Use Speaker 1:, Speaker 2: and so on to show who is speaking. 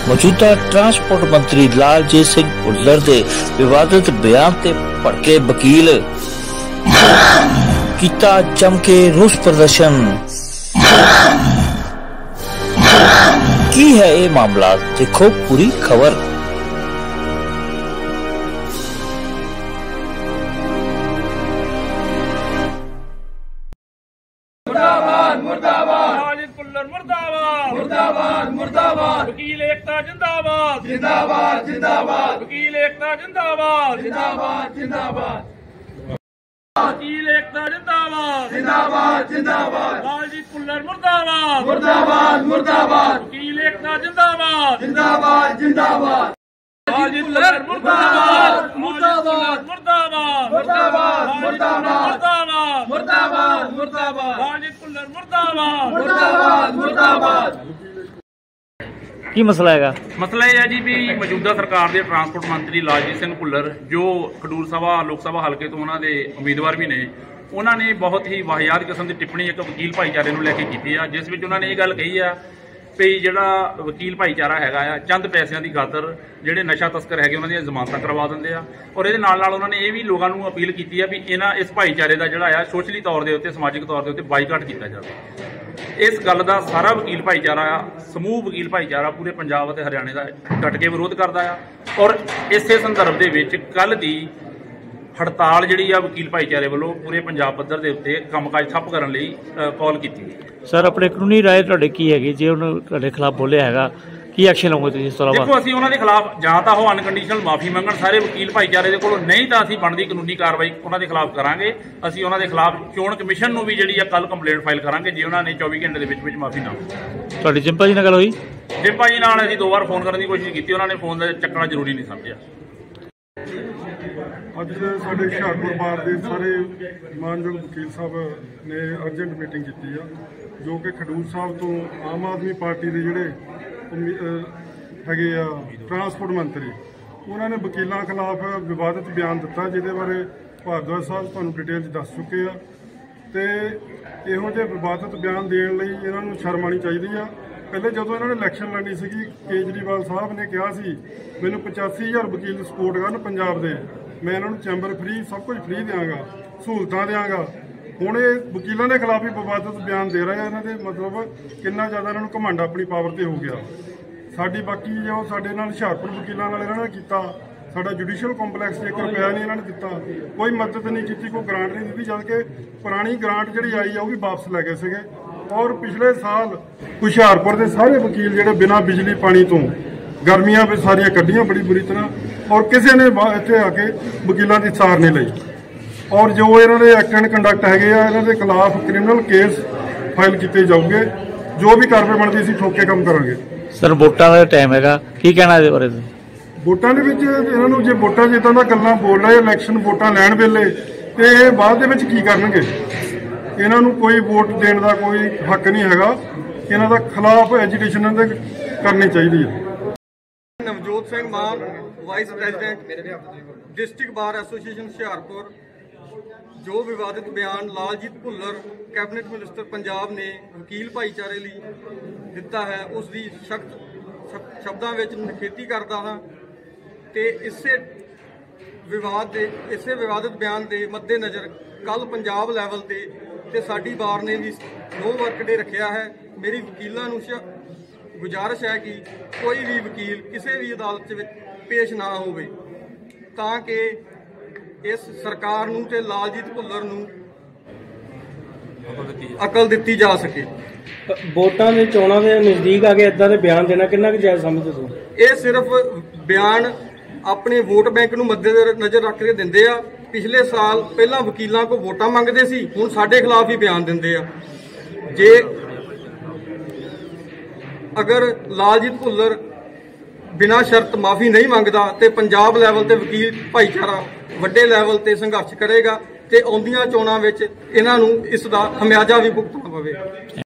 Speaker 1: मौजूदा ट्रांसपोर्ट मंत्री लालजीत सिंह भुल्लर के विवादित बयान ते भड़के वकील किया जम के रोष प्रदर्शन। की है ये मामला, देखो पूरी खबर।
Speaker 2: मुर्दाबाद मुर्दाबाद लालजीत भुल्लर मुर्दाबाद मुर्दाबाद मुर्दाबाद वकील एकता जिंदाबाद जिंदाबाद जिंदाबाद वकील एकता जिंदाबाद जिंदाबाद जिंदाबाद वकील एकता जिंदाबाद जिंदाबाद जिंदाबाद लालजीत भुल्लर मुर्दाबाद मुर्दाबाद मुर्दाबाद वकील एकता जिंदाबाद जिंदाबाद जिंदाबाद लालजीत भुल्लर मुर्दाबाद मुर्दाबाद मुर्दाबाद मुर्दाबाद मुर्दाबाद मुर्दाबाद मुर्दाबाद लालजीत भुल्लर मुर्दाबाद मुर्दाबाद मुर्दाबाद।
Speaker 1: की मसला है?
Speaker 2: मसला यह है जी भी मौजूदा सरकार के ट्रांसपोर्ट मंत्री लालजीत सिंह भुल्लर जो खडूर सभा लोक सभा हल्के तो उन्होंने उम्मीदवार भी ने, उन्होंने बहुत ही वाहियात किस्म की टिप्पणी एक वकील भाईचारे को लैके की है, जिस में उन्होंने ये गल कही है भी जो वकील भाईचारा है चंद पैसों की खातर जोड़े नशा तस्कर है उन्होंने जमानत करवा देंगे आ, और ये उन्होंने ये भी लोगों को अपील की है भी इस भाईचारे का जोड़ा सोशली तौर के उत्ते समाजिक तौर के उत्ते बाईकाट किया जाए। इस गल का सारा वकील भाईचारा समूह वकील भाईचारा पूरे पंजाब और हरियाणे का डट के विरोध करता है, और इस संदर्भ के कल की हड़ताल जी वकील भाईचारे वालों पूरे पंजाब पद्धर के उत्ते कामकाज ठप्प करने कॉल की।
Speaker 1: सर अपने कानूनी राय की है जे उन्होंने खिलाफ बोलिया है की एक्शन लोगे? इस तरह
Speaker 2: देखो असं उन्होंने खिलाफ जहाँ तो अनकंडीशनल माफी मंगन सारे वकील भाईचारे को, नहीं तो असं बनती कानूनी कार्रवाई उन्होंने खिलाफ करांगे। असं उन्होंने खिलाफ चोण कमीशन को भी जी कल कंप्लेंट फाइल करांगे जे उन्होंने 24 घंटे के माफी ना।
Speaker 1: थोड़ी जिम्पा जी गल हुई?
Speaker 2: जिम्पा जी नाल असीं 2 बार फोन करने की कोशिश की, उन्होंने फोन चकना जरूरी नहीं समझा।
Speaker 3: ਅੱਜ ਸਾਡੇ ਹੁਸ਼ਿਆਰਪੁਰ ਬਾਰ ਦੇ ਸਾਰੇ ਮਾਨਯੋਗ ਵਕੀਲ ਸਾਹਿਬ ਨੇ ਅਰਜੈਂਟ ਮੀਟਿੰਗ ਕੀਤੀ ਆ, ਜੋ ਕਿ ਖਡੂਰ ਸਾਹਿਬ ਤੋਂ ਆਮ ਆਦਮੀ ਪਾਰਟੀ ਦੇ ਜਿਹੜੇ ਹੈਗੇ ਆ ਟਰਾਂਸਪੋਰਟ ਮੰਤਰੀ, ਉਹਨਾਂ ਨੇ ਵਕੀਲਾਂ ਖਿਲਾਫ ਵਿਵਾਦਿਤ ਬਿਆਨ ਦਿੱਤਾ, ਜਿਹਦੇ ਬਾਰੇ ਭਾਰਦਵਾਜ ਸਾਹਿਬ ਤੁਹਾਨੂੰ ਡਿਟੇਲ 'ਚ ਦੱਸ ਚੁੱਕੇ ਆ। ਤੇ ਇਹੋ ਜਿਹੇ ਵਿਵਾਦਿਤ ਬਿਆਨ ਦੇਣ ਲਈ ਇਹਨਾਂ ਨੂੰ ਸ਼ਰਮ ਆਉਣੀ ਚਾਹੀਦੀ ਆ। ਪਹਿਲੇ ਜਦੋਂ ਇਹਨਾਂ ਨੇ ਇਲੈਕਸ਼ਨ ਲੜਨੀ ਸੀਗੀ, ਕੇਜਰੀਵਾਲ ਸਾਹਿਬ ਨੇ ਕਿਹਾ ਸੀ ਮੈਨੂੰ 85,000 ਵਕੀਲ ਸਪੋਰਟ ਕਰਨ ਪੰਜਾਬ ਦੇ, मैं इन्होंने चैंबर फ्री सब कुछ फ्री देंगा, सहूलतां देंगा। हुण ये वकीलों के खिलाफ ही विवादित बयान दे रहे हैं। इन्होंने मतलब कितना ज़्यादा इन्होंने घमंड अपनी पावर से हो गया। साडी बाकी जो साडे नाल हुशियारपुर वकीलों नाल इन्होंने किया, साडा जुडिशियल कंपलैक्स 1 रुपया नहीं इन्होंने दिता, कोई मदद नहीं की, कोई ग्रांट नहीं दी, जबकि पुरानी ग्रांट जी आई है वह भी वापस लै गए थे। और पिछले साल हुशियारपुर के सारे वकील जोड़े बिना बिजली पानी तो गर्मियां भी सारिया कड्डियां बड़ी बुरी तरह, और किसी ने इतने आके वकीलों की सार नहीं ली। और जो इन्होंने एक्ट एंड कंडक्ट है इन्हों के खिलाफ क्रिमिनल केस फाइल किए जाओगे, जो भी कार्रवाई बनती सी ठोके काम करेंगे।
Speaker 1: सर वोटां दा टाइम है की कहना इहदे बारे?
Speaker 3: वोटां दे विच इन्हों जो वोटां जिद्दां दा गल्लां बोल रहे इलैक्शन वोटां लैण वेले ते बाद दे विच की करनगे? इन्हां नूं कोई वोट देण दा कोई हक नहीं हैगा। इन्हां दा खिलाफ एजुटेशन करनी चाहिए है।
Speaker 4: Navjot Singh Maan vice president district bar association Hoshiarpur, जो विवादित बयान लालजीत भुल्लर कैबिनेट मिनिस्टर पंजाब ने वकील भाईचारे लिए दिता है, उसकी सख्त शब्दों में निखेधी करता हाँ। तो इसे विवादित बयान के मद्देनज़र कल पंजाब लैवल ते साडी बार ने भी नो वर्क डे रखा है। मेरी वकीलों को गुजारिश है कि कोई भी वकील किसी भी अदालत में पेश ना हो, ताकि इस सरकार नूं ते लालजीत भुल्लर नूं अकल दी जा सके।
Speaker 5: वोटां दे चोणां दे नज़दीक आ गए, इदां दे बयान देना कितना कि जायज़ समझदे हो?
Speaker 4: ये सिर्फ बयान अपने वोट बैंक नूं मद्देनज़र रख के दिंदे आ। पिछले साल पहला वकीलों को वोटां मंगदे सी, हुण साडे खिलाफ ही बयान दिंदे आ। जे अगर लालजीत भुल्लर बिना शर्त माफ़ी नहीं मंगता तो पंजाब लैवल ते वकील भाईचारा वड्डे लैवल ते संघर्ष करेगा, ते आउंदियां चोणां विच इन्हां नूं इस दा खमियाजा भी भुगतना पवे।